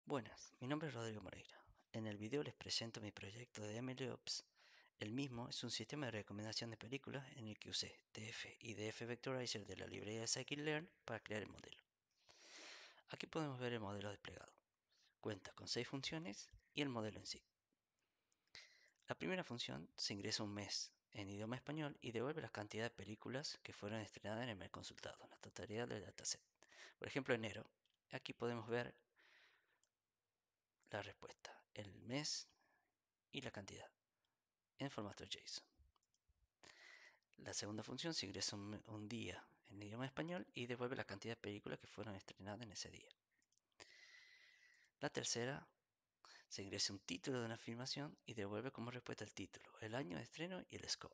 Buenas, mi nombre es Rodrigo Moreira. En el video les presento mi proyecto de MLOps. El mismo es un sistema de recomendación de películas en el que usé TF y DF Vectorizer de la librería de Scikit-Learn para crear el modelo. Aquí podemos ver el modelo desplegado. Cuenta con 6 funciones y el modelo en sí. La primera función se ingresa un mes en idioma español y devuelve la cantidad de películas que fueron estrenadas en el mes consultado, la totalidad del dataset. Por ejemplo, enero. Aquí podemos ver la respuesta, el mes y la cantidad en formato JSON. La segunda función se ingresa un día en idioma español y devuelve la cantidad de películas que fueron estrenadas en ese día. La tercera se ingresa un título de una filmación y devuelve como respuesta el título, el año de estreno y el score.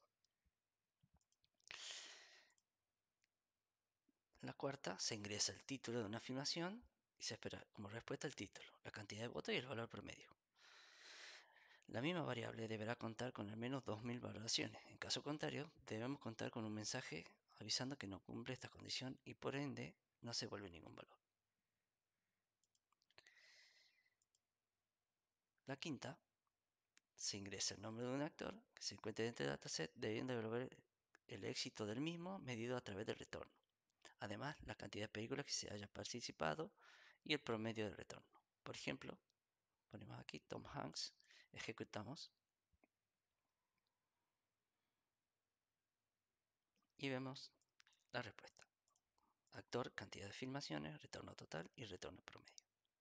En la cuarta se ingresa el título de una filmación y se espera como respuesta el título, la cantidad de votos y el valor promedio. La misma variable deberá contar con al menos 2000 valoraciones. En caso contrario, debemos contar con un mensaje avisando que no cumple esta condición y por ende no se vuelve ningún valor. La quinta se ingresa el nombre de un actor que se encuentre dentro del dataset, debiendo devolver el éxito del mismo medido a través del retorno. Además, la cantidad de películas que se haya participado y el promedio del retorno. Por ejemplo, ponemos aquí Tom Hanks, ejecutamos y vemos la respuesta. Actor, cantidad de filmaciones, retorno total y retorno promedio.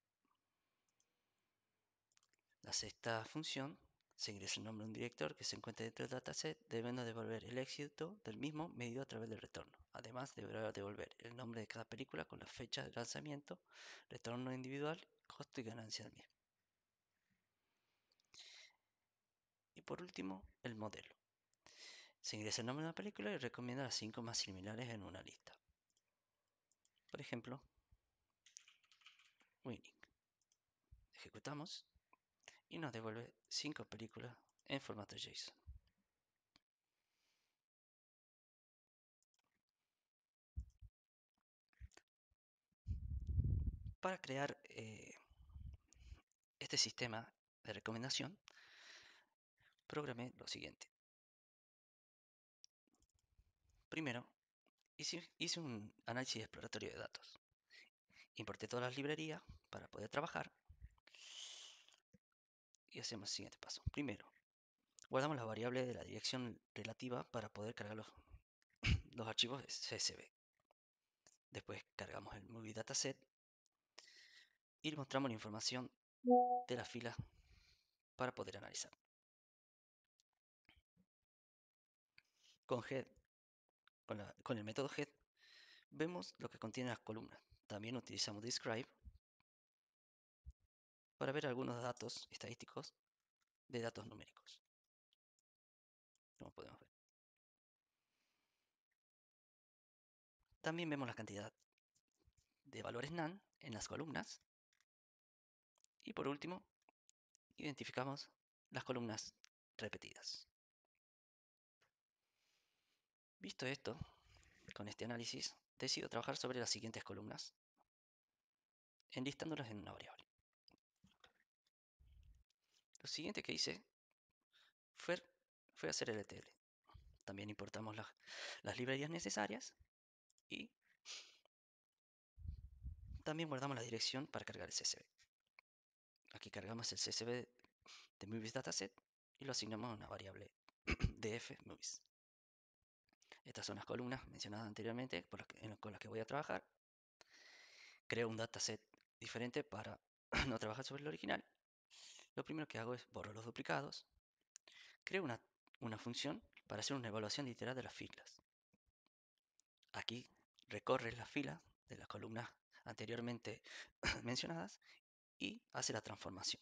La sexta función se ingresa el nombre de un director que se encuentre dentro del dataset, debiendo devolver el éxito del mismo medido a través del retorno. Además, deberá devolver el nombre de cada película con la fecha de lanzamiento, retorno individual, costo y ganancia del mismo. Y por último, el modelo. Se ingresa el nombre de una película y recomienda las 5 más similares en una lista. Por ejemplo, Winning. Ejecutamos y nos devuelve 5 películas en formato JSON. Para crear este sistema de recomendación, programé lo siguiente. Primero, hice un análisis exploratorio de datos. Importé todas las librerías para poder trabajar y hacemos el siguiente paso. Primero, guardamos la variable de la dirección relativa para poder cargar los archivos CSV. Después cargamos el Movie Dataset y mostramos la información de la fila para poder analizar. Con head, con el método head, vemos lo que contiene las columnas. También utilizamos describe para ver algunos datos estadísticos de datos numéricos, como podemos ver. También vemos la cantidad de valores NaN en las columnas. Y por último, identificamos las columnas repetidas. Visto esto, con este análisis, decido trabajar sobre las siguientes columnas, enlistándolas en una variable. Lo siguiente que hice fue, hacer el ETL. También importamos las librerías necesarias y también guardamos la dirección para cargar el CSV. Aquí cargamos el CSV de Movies Dataset y lo asignamos a una variable df movies. Estas son las columnas mencionadas anteriormente con las que voy a trabajar. Creo un dataset diferente para no trabajar sobre el original. Lo primero que hago es borro los duplicados. Creo una función para hacer una evaluación literal de las filas. Aquí recorre las filas de las columnas anteriormente mencionadas y hace la transformación.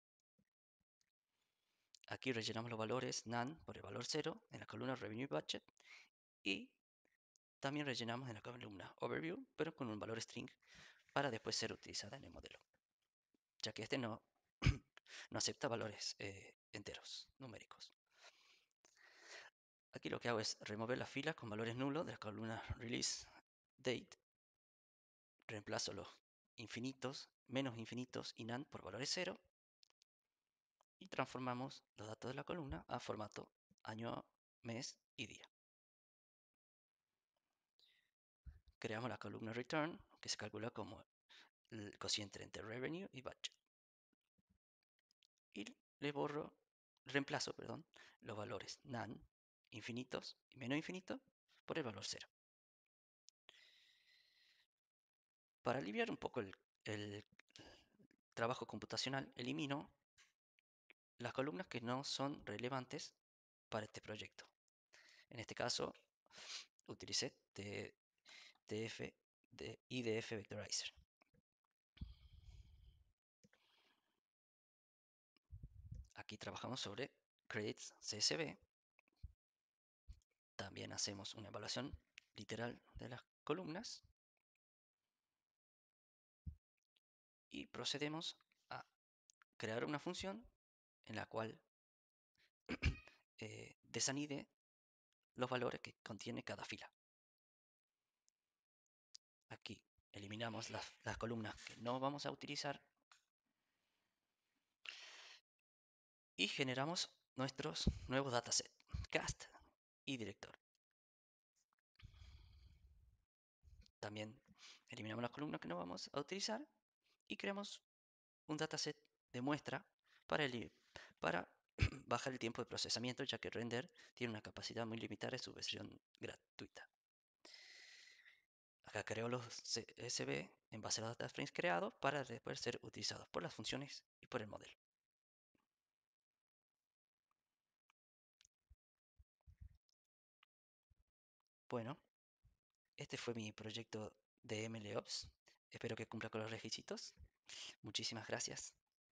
Aquí rellenamos los valores NaN por el valor 0 en la columna Revenue Budget y también rellenamos en la columna Overview, pero con un valor string para después ser utilizada en el modelo, ya que este no, no acepta valores enteros, numéricos. Aquí lo que hago es remover las filas con valores nulos de la columna Release Date. Reemplazo infinitos, menos infinitos y NaN por valores cero y transformamos los datos de la columna a formato año, mes y día. Creamos la columna return, que se calcula como el cociente entre revenue y budget. Y reemplazo, los valores NaN infinitos y menos infinitos por el valor cero. Para aliviar un poco el trabajo computacional, elimino las columnas que no son relevantes para este proyecto. En este caso, utilicé TF de IDF Vectorizer. Aquí trabajamos sobre credits CSV. También hacemos una evaluación literal de las columnas y procedemos a crear una función en la cual desanide los valores que contiene cada fila. Aquí eliminamos las columnas que no vamos a utilizar y generamos nuestros nuevos datasets, cast y director. También eliminamos las columnas que no vamos a utilizar y creamos un dataset de muestra para bajar el tiempo de procesamiento, ya que Render tiene una capacidad muy limitada en su versión gratuita. Acá creo los CSV en base a los data frames creados para después ser utilizados por las funciones y por el modelo. Bueno, este fue mi proyecto de MLOps. Espero que cumpla con los requisitos. Muchísimas gracias.